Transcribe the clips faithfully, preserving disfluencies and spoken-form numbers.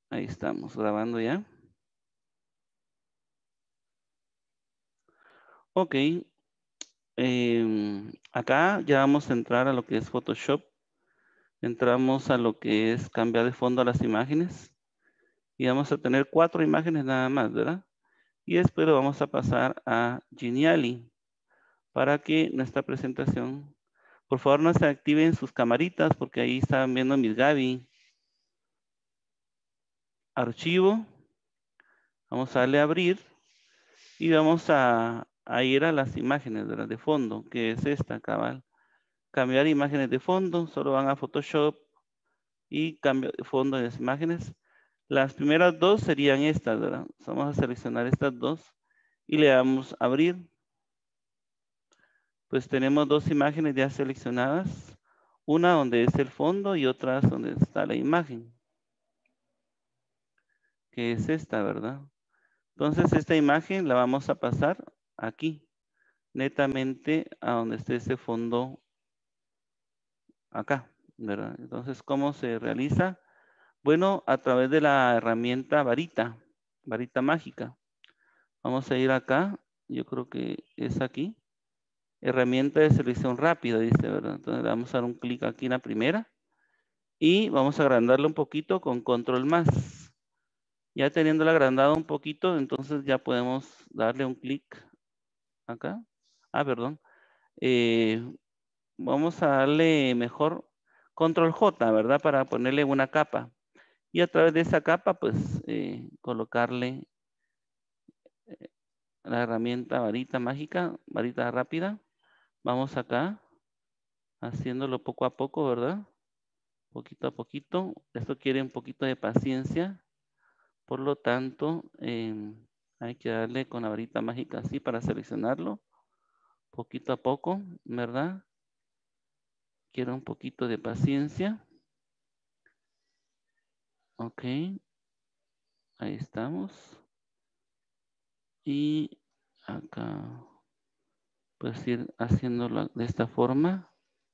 Ahí estamos grabando ya. Ok. em, acá ya vamos a entrar a lo que es Photoshop. Entramos a lo que es cambiar de fondo a las imágenes. Y vamos a tener cuatro imágenes nada más, ¿verdad? Y después lo vamos a pasar a Geniali para que nuestra presentación, por favor, no se activen sus camaritas porque ahí están viendo mis Gaby. Archivo. Vamos a darle a abrir y vamos a, a ir a las imágenes, ¿verdad? De fondo, que es esta, cabal. Cambiar imágenes de fondo, solo van a Photoshop y cambio de fondo de las imágenes. Las primeras dos serían estas, ¿verdad? Vamos a seleccionar estas dos y le damos a abrir. Pues tenemos dos imágenes ya seleccionadas, una donde es el fondo y otra donde está la imagen, que es esta, ¿verdad? Entonces esta imagen la vamos a pasar aquí, netamente a donde esté ese fondo acá, ¿verdad? Entonces, ¿cómo se realiza? Bueno, a través de la herramienta varita, varita mágica. Vamos a ir acá, yo creo que es aquí. Herramienta de selección rápida, dice, ¿verdad? Entonces le vamos a dar un clic aquí en la primera y vamos a agrandarlo un poquito con control más. Ya teniéndola agrandado un poquito, entonces ya podemos darle un clic acá. Ah, perdón. Eh, vamos a darle mejor control J, ¿verdad? Para ponerle una capa. Y a través de esa capa, pues, eh, colocarle eh, la herramienta varita mágica, varita rápida. Vamos acá, haciéndolo poco a poco, ¿verdad? Poquito a poquito. Esto quiere un poquito de paciencia. Por lo tanto, eh, hay que darle con la varita mágica así para seleccionarlo. Poquito a poco, ¿verdad? Quiero un poquito de paciencia. Ok. Ahí estamos. Y acá, pues ir haciéndolo de esta forma.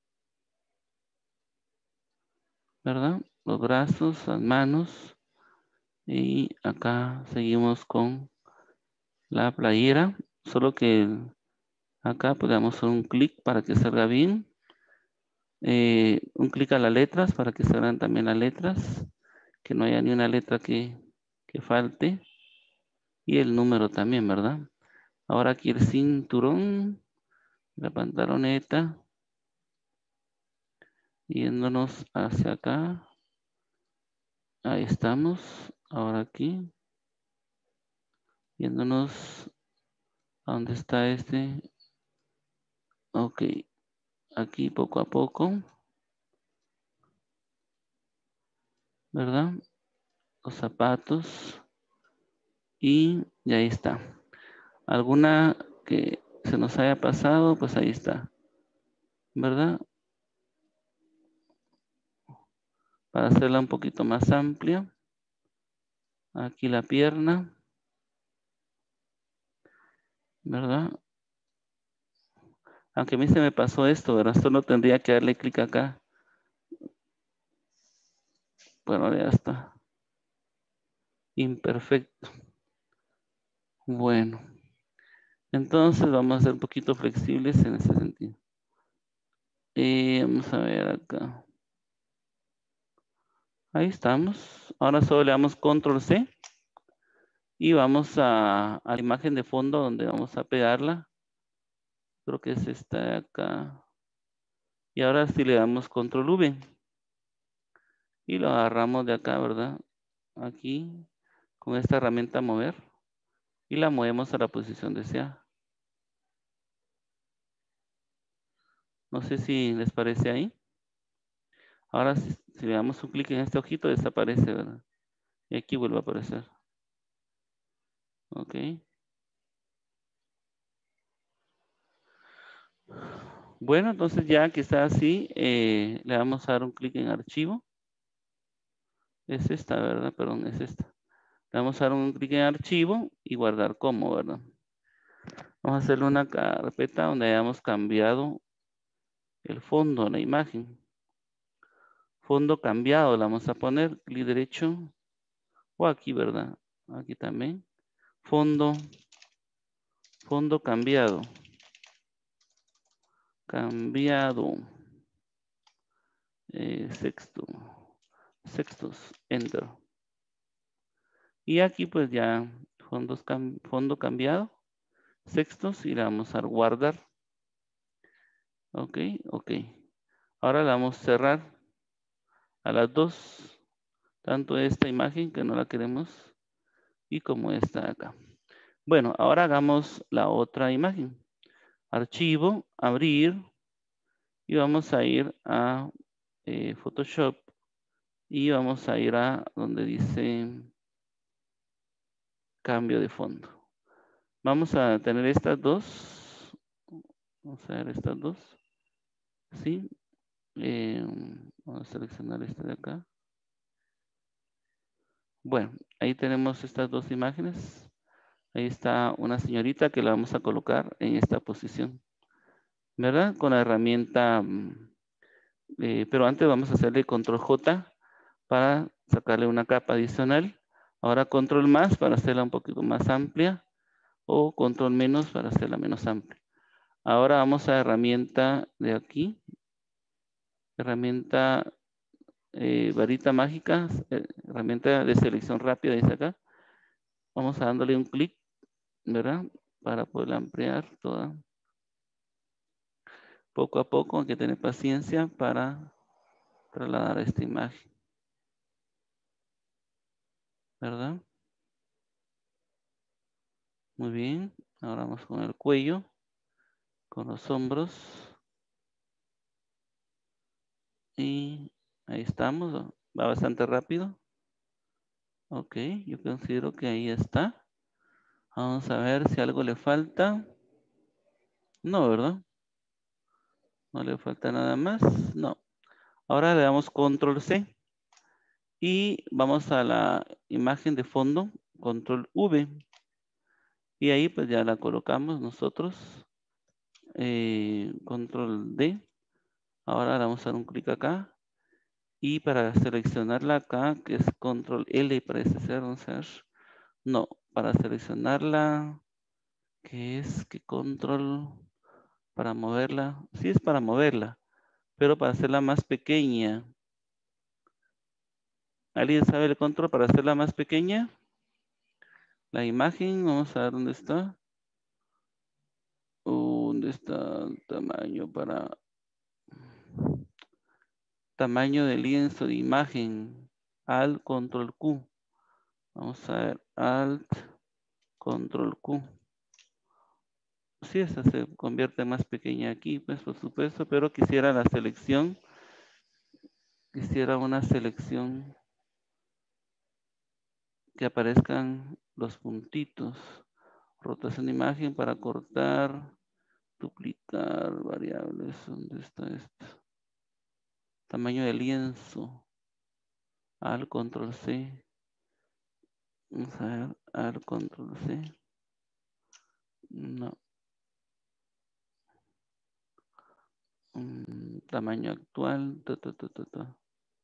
¿Verdad? Los brazos, las manos. Y acá seguimos con la playera. Solo que acá podemos hacer un clic para que salga bien. Eh, un clic a las letras para que salgan también las letras. Que no haya ni una letra que, que falte. Y el número también, ¿verdad? Ahora aquí el cinturón. La pantaloneta. Yéndonos hacia acá. Ahí estamos. Ahora aquí. Yéndonos a donde está este. Ok. Aquí poco a poco. ¿Verdad? Los zapatos. Y, y ahí está. Alguna que se nos haya pasado, pues ahí está. ¿Verdad? Para hacerla un poquito más amplia. Aquí la pierna. ¿Verdad? Aunque a mí se me pasó esto, ¿verdad? Solo tendría que darle clic acá. Bueno, ya está. Imperfecto. Bueno. Entonces vamos a ser un poquito flexibles en ese sentido. Y vamos a ver acá. Ahí estamos. Ahora solo le damos control C. Y vamos a, a la imagen de fondo donde vamos a pegarla. Creo que es esta de acá. Y ahora sí le damos control V. Y lo agarramos de acá, ¿verdad? Aquí, con esta herramienta mover. Y la movemos a la posición deseada. No sé si les parece ahí. Ahora si, si le damos un clic en este ojito, desaparece, ¿verdad? Y aquí vuelve a aparecer. Ok. Bueno, entonces ya que está así, eh, le vamos a dar un clic en archivo. Es esta, ¿verdad? Perdón, es esta. Le vamos a dar un clic en archivo y guardar como, ¿verdad? Vamos a hacerle una carpeta donde hayamos cambiado el fondo, la imagen. Fondo cambiado, le vamos a poner clic derecho, O aquí, ¿verdad? Aquí también. Fondo. Fondo cambiado. Cambiado. Eh, sexto. Sextos. Enter. Y aquí pues ya fondos cam fondo cambiado. Sextos y le vamos a guardar. Ok, ok. Ahora la vamos a cerrar a las dos. Tanto esta imagen que no la queremos y como esta de acá. Bueno, ahora hagamos la otra imagen. Archivo, abrir y vamos a ir a eh, Photoshop y vamos a ir a donde dice cambio de fondo. Vamos a tener estas dos. Vamos a ver estas dos. Sí. Eh, vamos a seleccionar esta de acá. Bueno, ahí tenemos estas dos imágenes. Ahí está una señorita que la vamos a colocar en esta posición, ¿verdad? Con la herramienta, eh, pero antes vamos a hacerle control J para sacarle una capa adicional. Ahora control más para hacerla un poquito más amplia o control menos para hacerla menos amplia. Ahora vamos a herramienta de aquí, herramienta eh, varita mágica, eh, herramienta de selección rápida, dice acá. Vamos a dándole un clic, ¿verdad? Para poder ampliar toda. Poco a poco hay que tener paciencia para trasladar esta imagen, ¿verdad? Muy bien. Ahora vamos con el cuello, con los hombros. Y ahí estamos. Va bastante rápido. Ok, yo considero que ahí está. Vamos a ver si algo le falta. No, ¿verdad? No le falta nada más. No. Ahora le damos control C. Y vamos a la imagen de fondo. control V. Y ahí pues ya la colocamos nosotros. Eh, control D. Ahora le vamos a dar un clic acá. Y para seleccionarla acá, que es control L, parece ser, vamos a ver. No, para seleccionarla, que es que control, para moverla, sí es para moverla, pero para hacerla más pequeña. ¿Alguien sabe el control para hacerla más pequeña? La imagen, vamos a ver dónde está. ¿Dónde está el tamaño para tamaño de lienzo de imagen? Alt, control Q. Vamos a ver, Alt, control Q. Sí, esta se convierte más pequeña aquí, pues por supuesto, pero quisiera la selección. Quisiera una selección que aparezcan los puntitos. Rotación de imagen para cortar, duplicar variables. ¿Dónde está esto? Tamaño de lienzo. Al control C. Vamos a ver, al control C. No. Mm, tamaño actual. Ta, ta, ta, ta, ta.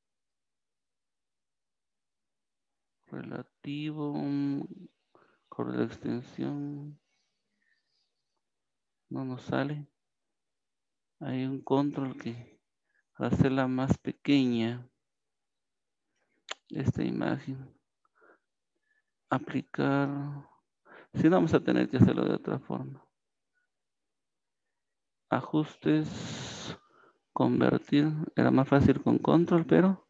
Relativo. Corre de extensión. No nos sale. Hay un control que para hacerla más pequeña. Esta imagen. Aplicar. Si no, vamos a tener que hacerlo de otra forma. Ajustes. Convertir. Era más fácil con control, pero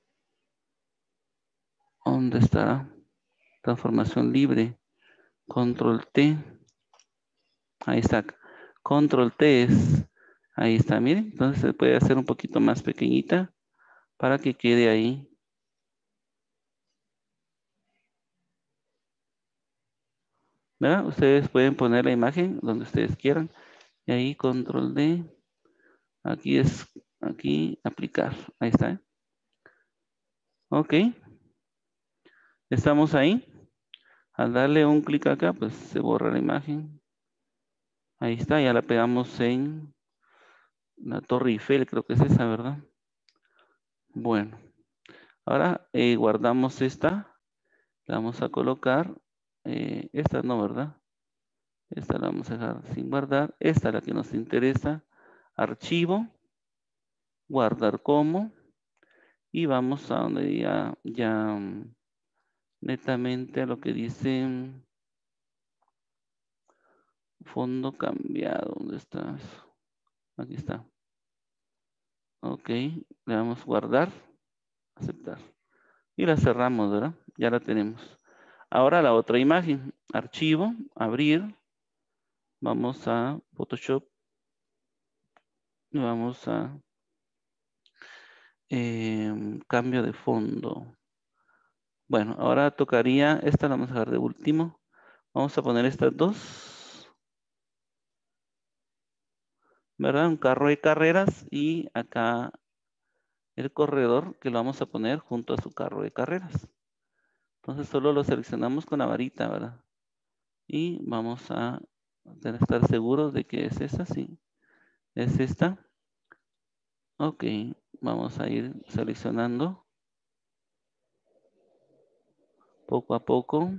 ¿dónde estará? Transformación libre. Control T. Ahí está. Control T es. Ahí está, miren. Entonces se puede hacer un poquito más pequeñita para que quede ahí. ¿Verdad? Ustedes pueden poner la imagen donde ustedes quieran. Y ahí control D. Aquí es, aquí aplicar. Ahí está. ¿eh? Ok. Estamos ahí. Al darle un clic acá, pues se borra la imagen. Ahí está, ya la pegamos en la Torre Eiffel, creo que es esa, ¿verdad? Bueno. Ahora eh, guardamos esta. Le vamos a colocar, eh, esta no, ¿verdad? Esta la vamos a dejar sin guardar. Esta es la que nos interesa. Archivo, guardar como. Y vamos a donde ya, ya mm, netamente a lo que dice mm, fondo cambiado. ¿Dónde estás? Aquí está. Ok, le damos guardar, aceptar. Y la cerramos, ¿verdad? Ya la tenemos. Ahora la otra imagen. Archivo, abrir. Vamos a Photoshop. Y vamos a em, cambio de fondo. Bueno, ahora tocaría, esta la vamos a dejar de último. Vamos a poner estas dos. ¿Verdad? Un carro de carreras y acá el corredor que lo vamos a poner junto a su carro de carreras. Entonces solo lo seleccionamos con la varita, ¿verdad? Y vamos a estar seguros de que es esa, sí. Es esta. Ok, vamos a ir seleccionando poco a poco.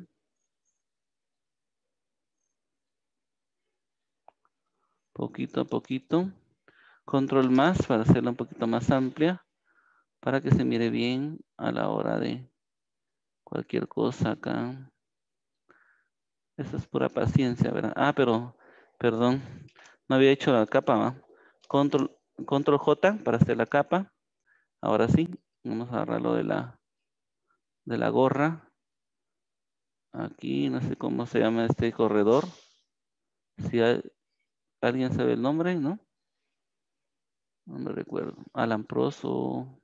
Poquito a poquito. Control más para hacerla un poquito más amplia. Para que se mire bien a la hora de cualquier cosa acá. Eso es pura paciencia, ¿verdad? Ah, pero, perdón, no había hecho la capa, ¿va? Control, Control J para hacer la capa. Ahora sí, vamos a agarrarlo de la, de la gorra. Aquí, no sé cómo se llama este corredor. Si hay- alguien sabe el nombre, ¿no? No me recuerdo. Alan Prost o...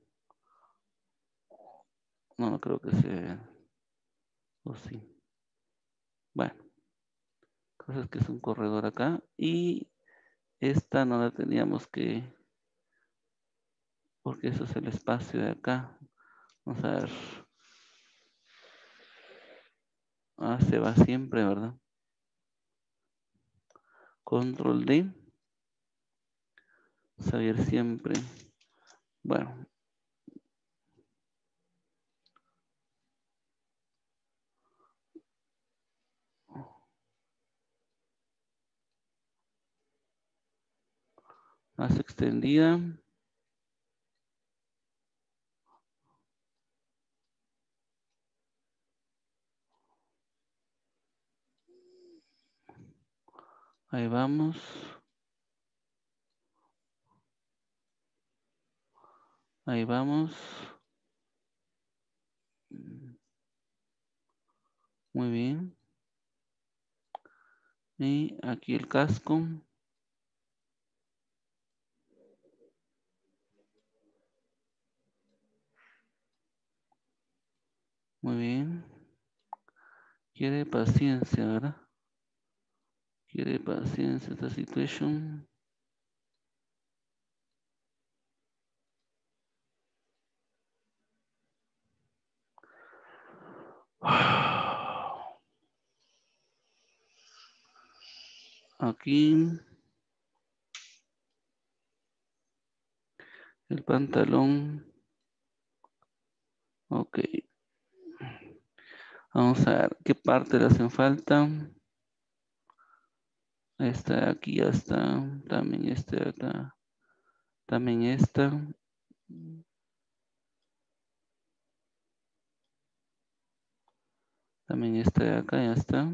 No, no creo que sea... O sí. Bueno, cosas que es un corredor acá. Y esta no la teníamos que... Porque eso es el espacio de acá. Vamos a ver. Ah, se va siempre, ¿verdad? Control D. Saber siempre. Bueno. Más extendida. Ahí vamos. Ahí vamos. Muy bien. Y aquí el casco. Muy bien. Quiere paciencia, ¿verdad? Quiere paciencia esta situación. Aquí el pantalón. Ok. Vamos a ver qué parte le hacen falta. Esta de aquí ya está. También este de acá. También esta. También esta de acá ya está.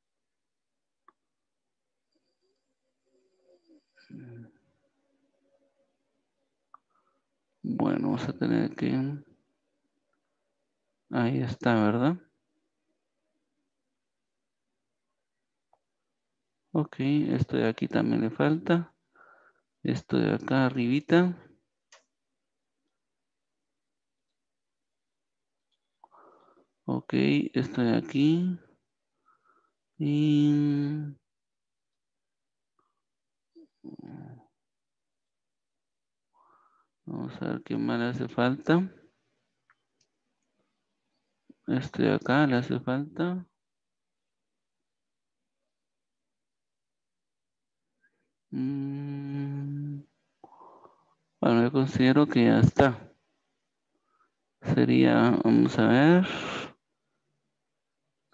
Bueno, vamos a tener que... Ahí está, ¿verdad? Ok, esto de aquí también le falta. Esto de acá arribita. Ok, esto de aquí. Y... Vamos a ver qué más le hace falta. Este de acá le hace falta. Mm, bueno, yo considero que ya está. Sería, vamos a ver.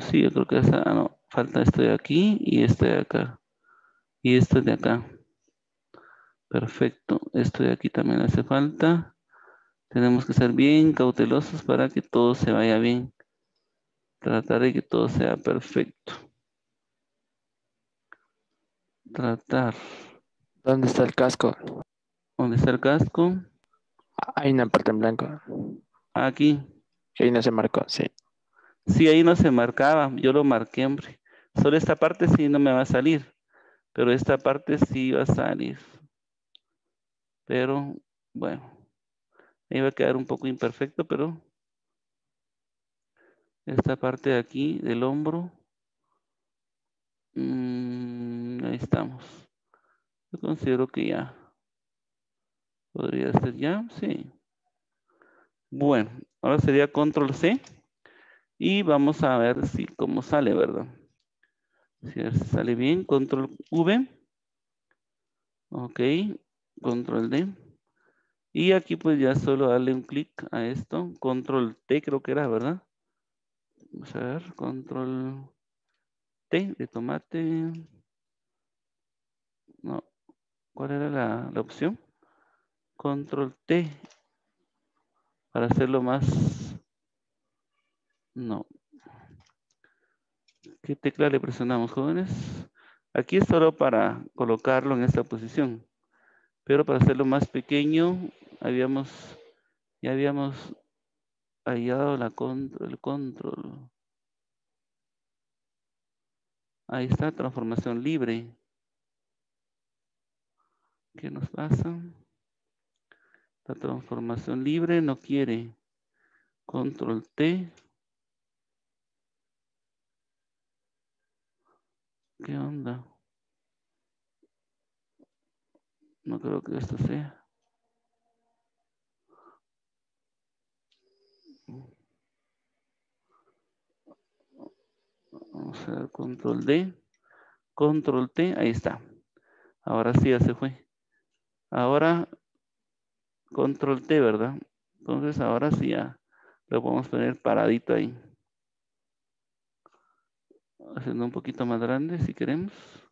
Sí, yo creo que esa, ah, no, falta esto de aquí y este de acá. Y esto de acá. Perfecto. Esto de aquí también hace falta. Tenemos que ser bien cautelosos para que todo se vaya bien. Tratar de que todo sea perfecto. Tratar. ¿Dónde está el casco? ¿Dónde está el casco? Ah, hay una parte en blanco. Aquí. Que ahí no se marcó, sí. Sí, ahí no se marcaba. Yo lo marqué, hombre. Solo esta parte sí no me va a salir. Pero esta parte sí va a salir. Pero, bueno. Ahí va a quedar un poco imperfecto, pero esta parte de aquí del hombro. Mmm, ahí estamos. Yo considero que ya. ¿Podría ser ya? Sí. Bueno, ahora sería control C. Y vamos a ver si cómo sale, ¿verdad? Si a ver si sale bien. Control V. Ok. Control D. Y aquí pues ya solo darle un clic a esto. Control T creo que era, ¿verdad? Vamos a ver. Control T de tomate. No. ¿Cuál era la, la opción? Control T. Para hacerlo más... No. ¿Qué tecla le presionamos, jóvenes? Aquí es solo para colocarlo en esta posición. Pero para hacerlo más pequeño, habíamos, ya habíamos hallado la control, el control. Ahí está, transformación libre. ¿Qué nos pasa? La transformación libre no quiere. Control T. ¿Qué onda? No creo que esto sea. Vamos a ver, control D. Control T, ahí está. Ahora sí ya se fue. Ahora control T, ¿verdad? Entonces ahora sí ya lo podemos poner paradito ahí. Haciendo un poquito más grande si queremos.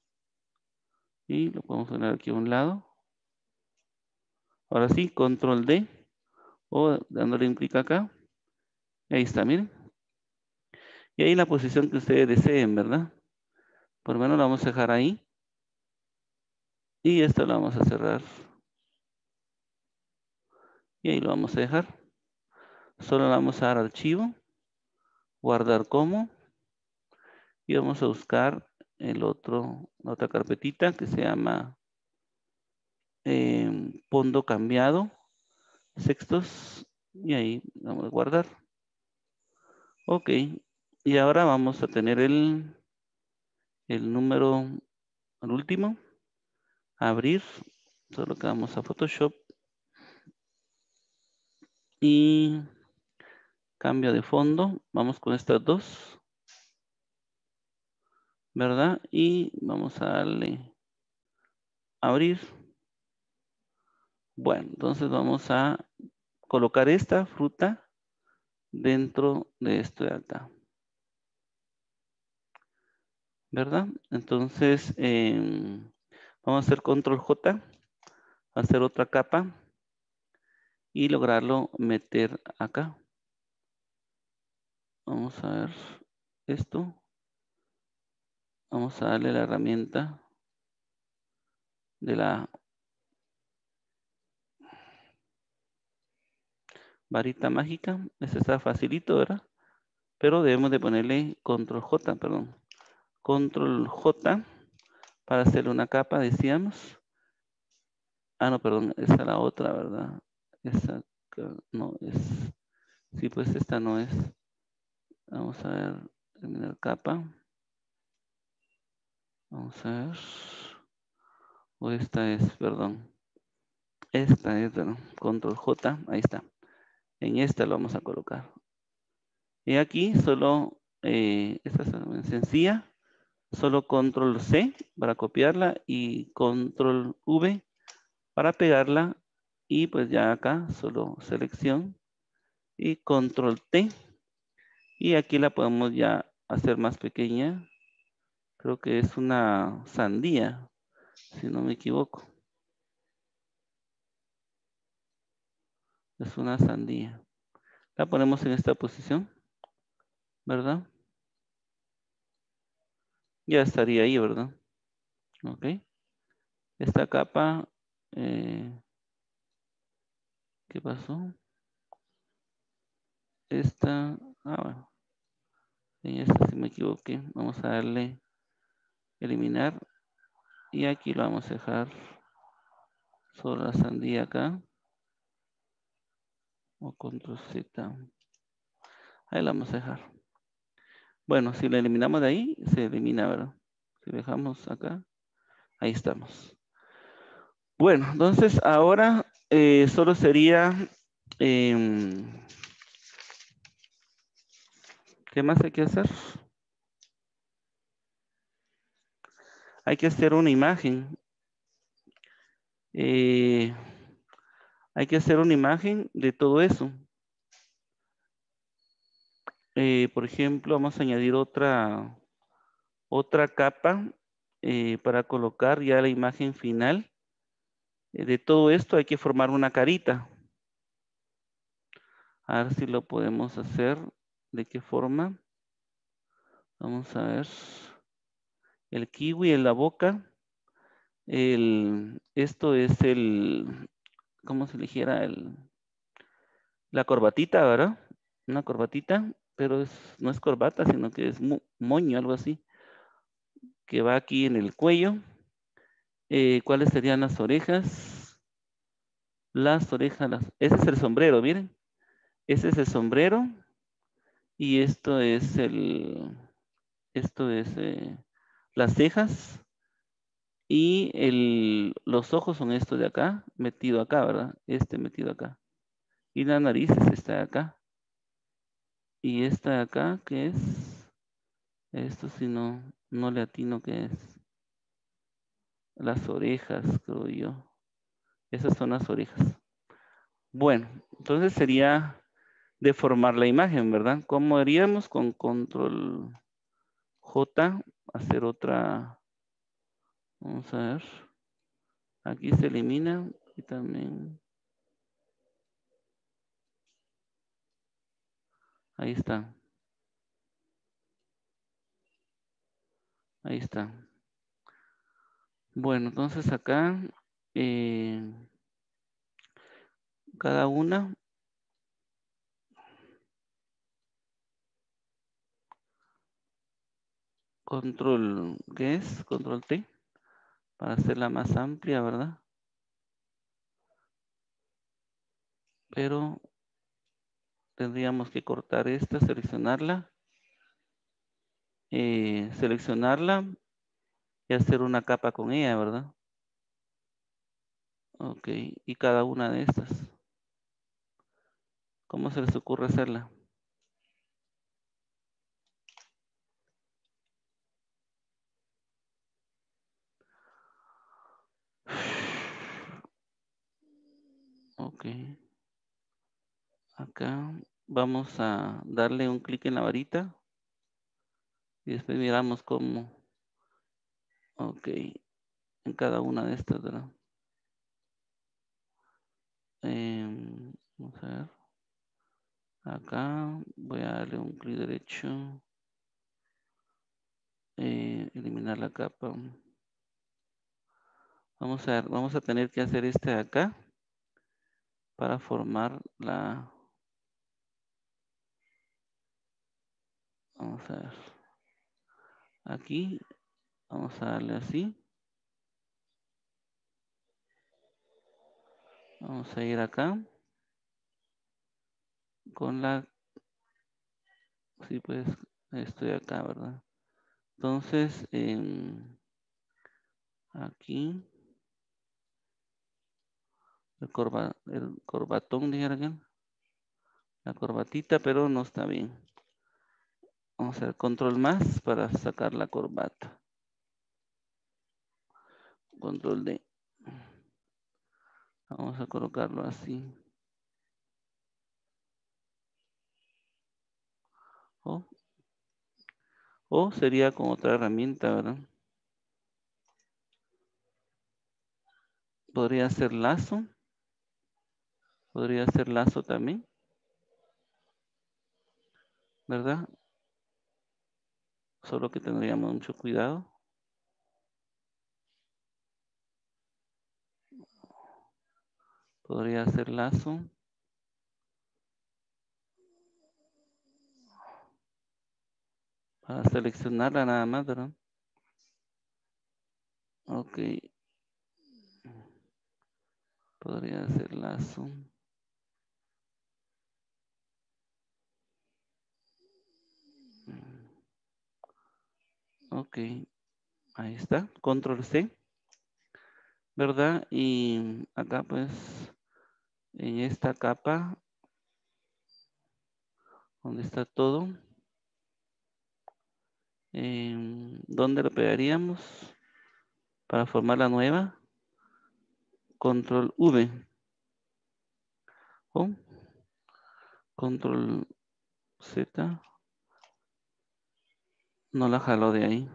Y lo podemos poner aquí a un lado. Ahora sí, control D. O dándole un clic acá. Ahí está, miren. Y ahí la posición que ustedes deseen, ¿verdad? Por lo menos la vamos a dejar ahí. Y esto lo vamos a cerrar. Y ahí lo vamos a dejar. Solo le vamos a dar archivo. Guardar como. Y vamos a buscar el otro, la otra carpetita que se llama eh, fondo cambiado. Sextos. Y ahí vamos a guardar. Ok. Y ahora vamos a tener el, el número, el último. Abrir. Solo que vamos a Photoshop. Y cambio de fondo. Vamos con estas dos. ¿Verdad? Y vamos a darle abrir. Bueno, entonces vamos a colocar esta fruta dentro de esto de acá. ¿Verdad? Entonces eh, vamos a hacer control J. Hacer otra capa. Y lograrlo meter acá. Vamos a ver esto. Vamos a darle la herramienta de la varita mágica. Este está facilito, ¿verdad? Pero debemos de ponerle control J, perdón. Control J para hacerle una capa, decíamos. Ah, no, perdón, esa es la otra, ¿verdad? Esa no es. Sí, pues esta no es. Vamos a ver, terminar capa. Vamos a ver. O esta es, perdón. Esta es, ¿verdad? Control J, ahí está. En esta lo vamos a colocar. Y aquí solo, eh, esta es sencilla. Solo control C para copiarla y control V para pegarla. Y pues ya acá solo selección y control T. Y aquí la podemos ya hacer más pequeña. Creo que es una sandía, si no me equivoco. Es una sandía. La ponemos en esta posición, ¿verdad? Ya estaría ahí, ¿verdad? Ok. Esta capa, eh, ¿qué pasó? Esta, ah, bueno. En esta sí me equivoqué. Vamos a darle eliminar. Y aquí lo vamos a dejar sobre la sandía acá. O control Z. Ahí la vamos a dejar. Bueno, si la eliminamos de ahí, se elimina, ¿verdad? Si dejamos acá, ahí estamos. Bueno, entonces ahora eh, solo sería... em, ¿qué más hay que hacer? Hay que hacer una imagen. Eh, hay que hacer una imagen de todo eso. Eh, por ejemplo, vamos a añadir otra, otra capa eh, para colocar ya la imagen final. Eh, de todo esto hay que formar una carita. A ver si lo podemos hacer. ¿De qué forma? Vamos a ver. El kiwi en la boca. El, esto es el, ¿cómo se dijera? El, la corbatita, ¿verdad? Una corbatita, pero es, no es corbata, sino que es mo- moño, algo así, que va aquí en el cuello. Eh, ¿cuáles serían las orejas? Las orejas, las, ese es el sombrero, miren. Ese es el sombrero y esto es el, esto es eh, las cejas y el, los ojos son estos de acá, metido acá, ¿verdad? Este metido acá. Y la nariz es esta de acá. Y esta de acá, ¿qué es? Esto si no, no le atino qué es. Las orejas, creo yo. Esas son las orejas. Bueno, entonces sería deformar la imagen, ¿verdad? ¿Cómo haríamos? Con control J, hacer otra. Vamos a ver. Aquí se elimina y también. Ahí está. Ahí está. Bueno, entonces acá eh, cada una control, ¿qué es? Control T para hacerla más amplia, ¿verdad? Pero tendríamos que cortar esta, seleccionarla, eh, seleccionarla y hacer una capa con ella, ¿verdad? Ok, y cada una de estas. ¿Cómo se les ocurre hacerla? Ok, acá vamos a darle un clic en la varita y después miramos cómo. Ok, en cada una de estas, ¿verdad? Em, vamos a ver. Acá voy a darle un clic derecho. Eh, eliminar la capa. Vamos a ver, vamos a tener que hacer este de acá para formar la. Vamos a ver. Aquí vamos a darle así. Vamos a ir acá con la. Sí, pues estoy acá, ¿verdad? Entonces, em, aquí el, corba, el corbatón, dijeron, la corbatita, pero no está bien. Vamos a hacer control más para sacar la corbata. Control D. Vamos a colocarlo así. Oh. O sería con otra herramienta, ¿verdad? Podría ser lazo. Podría ser lazo también. ¿Verdad? Solo que tendríamos mucho cuidado. Podría ser lazo. Para seleccionarla nada más, ¿verdad? Ok. Podría ser lazo. Ok. Ahí está. Control C. ¿Verdad? Y acá pues en esta capa donde está todo, eh, ¿dónde lo pegaríamos para formar la nueva? Control V o Control Z, no la jaló de ahí,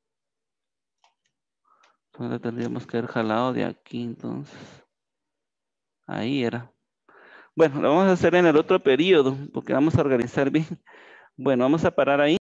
entonces la tendríamos que haber jalado de aquí, entonces ahí era. Bueno, lo vamos a hacer en el otro periodo porque vamos a organizar bien. Bueno, vamos a parar ahí.